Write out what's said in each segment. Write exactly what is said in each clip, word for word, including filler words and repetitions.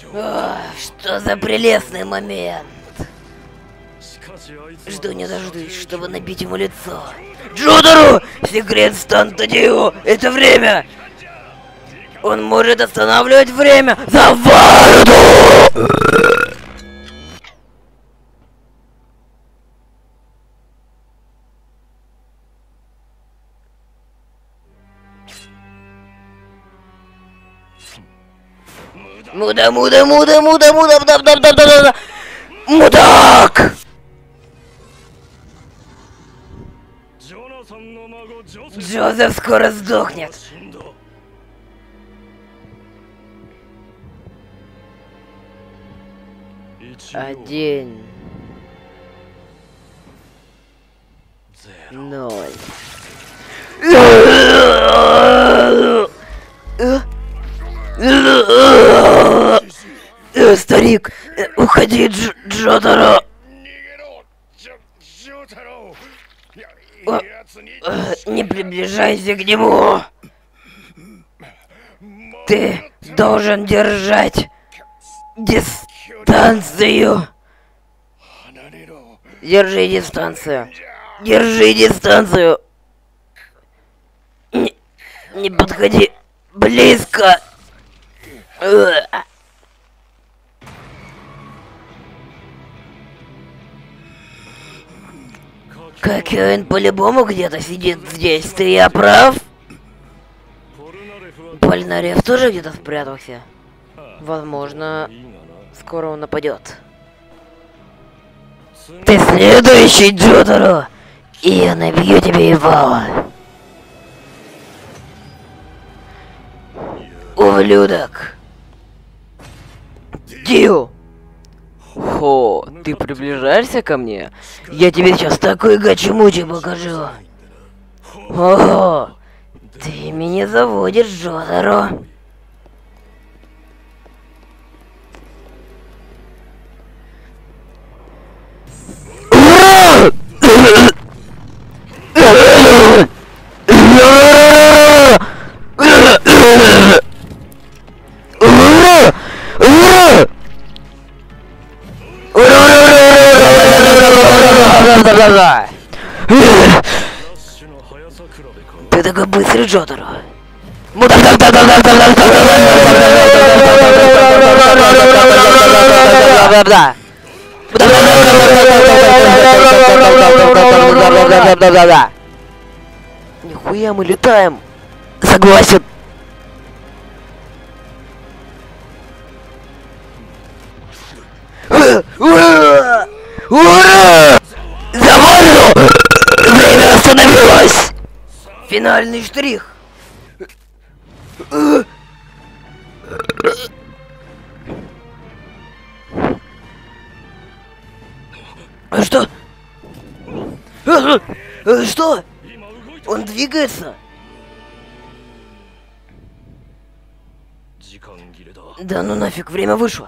Ах, что за прелестный момент. Жду не дождусь, чтобы набить ему лицо. Джотаро! Секрет Станта Дио! Это время! Он может останавливать время! Заварду! Муда, муда, муда, муда, муда, да, да, да, да, да, мудак! Джозеф скоро сдохнет. Один. Ноль. Старик, уходи, Дж Джотаро. О, не приближайся к нему. Ты должен держать дистанцию. Держи дистанцию. Держи дистанцию. Не, не подходи близко. Кокаин по-любому где-то сидит здесь, ты я прав? Полинарев тоже где-то спрятался? Возможно, скоро он нападет. Ты следующий, Джотаро! И я набью тебе его! Ублюдок! Дио! Хо, ты приближаешься ко мне? Я тебе сейчас такой гачи-мучи покажу. Ого! Ты меня заводишь, Джотаро. Ты такой быстрый, Джотаро. Нихуя мы летаем. Согласен. Ура! Ура! Завалю! Время остановилось! Финальный штрих. Что? Что? Он двигается? Да ну нафиг, время вышло.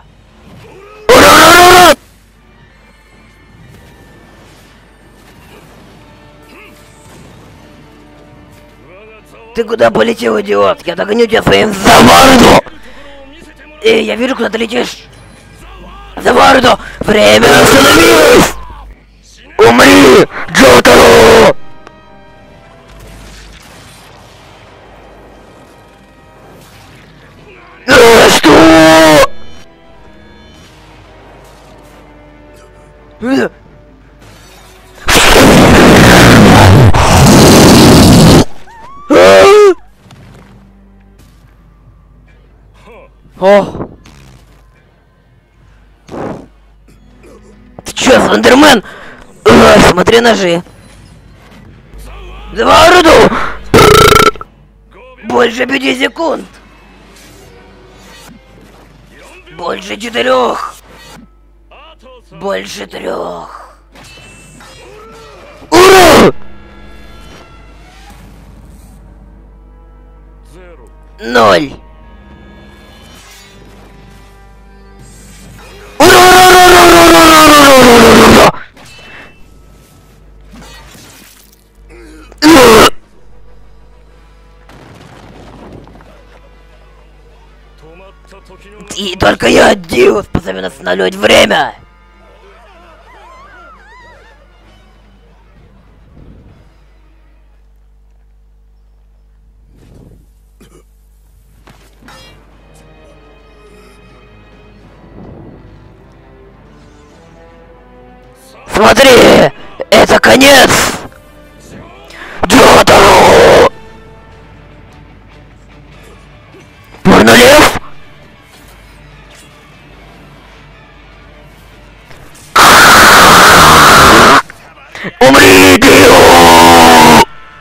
Ты куда полетел, идиот? Я догоню тебя своим Заварду! Эй, я вижу, куда ты летишь. Заварду! Время остановилось! Умри, Джотаро! А, что? О! Ты чё, Слендермен? А, смотри ножи. Заварду! Больше пяти секунд. Больше четырех. Больше трех. Ура! Ноль. И только я один способен останавливать время. Смотри, это конец! Джотаро! Порнолев? Умри, Дио!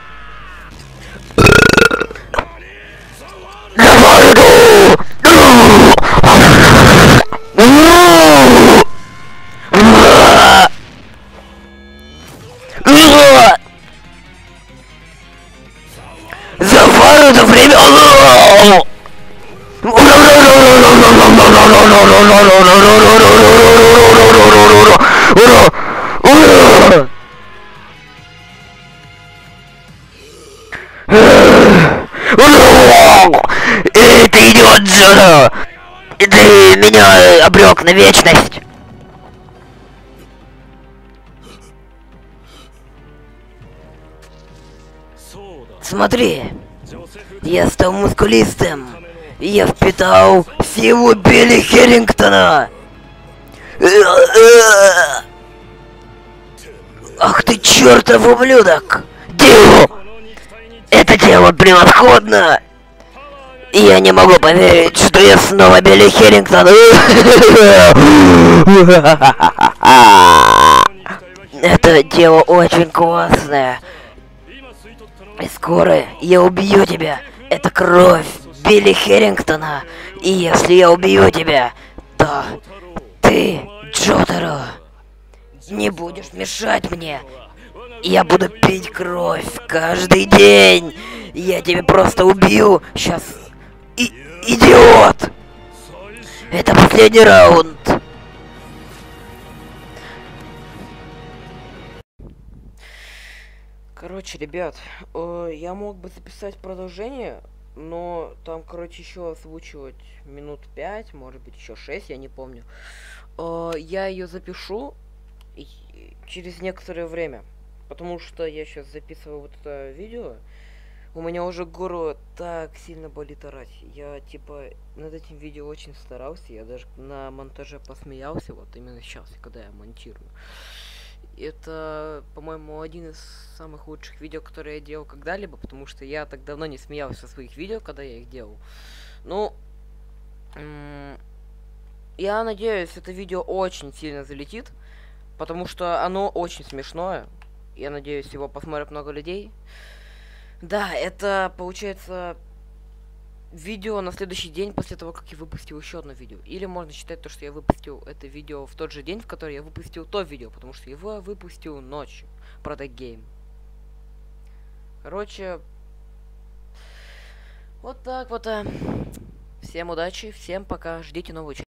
Давай, иду! Завар это время! Эй, ты идиот, Джоро! Ты меня обрек на вечность! Смотри, я стал мускулистым. Я впитал силу Билли Херрингтона. Ах ты чертов ублюдок! Дио! Это тело превосходно! И я не могу поверить, что я снова Билли Херрингтон. Это дело очень классное. И скоро я убью тебя. Это кровь Билли Херрингтона. И если я убью тебя, то ты, Джотаро, не будешь мешать мне. Я буду пить кровь каждый день. Я тебя просто убью. Сейчас. И идиот! Это последний раунд. Короче, ребят, э, я мог бы записать продолжение, но там, короче, еще озвучивать минут пять, может быть, еще шесть, я не помню. Э, я ее запишу через некоторое время, потому что я сейчас записываю вот это видео. У меня уже горло так сильно болит орать. Я, типа, над этим видео очень старался, я даже на монтаже посмеялся, вот именно сейчас, когда я монтирую. Это, по-моему, один из самых лучших видео, которые я делал когда-либо, потому что я так давно не смеялся со своих видео, когда я их делал. Ну, я надеюсь, это видео очень сильно залетит, потому что оно очень смешное. Я надеюсь, его посмотрят много людей. Да, это, получается, видео на следующий день после того, как я выпустил еще одно видео. Или можно считать то, что я выпустил это видео в тот же день, в который я выпустил то видео, потому что его я выпустил ночью про The Game. Короче, вот так вот. Всем удачи, всем пока, ждите новую часть.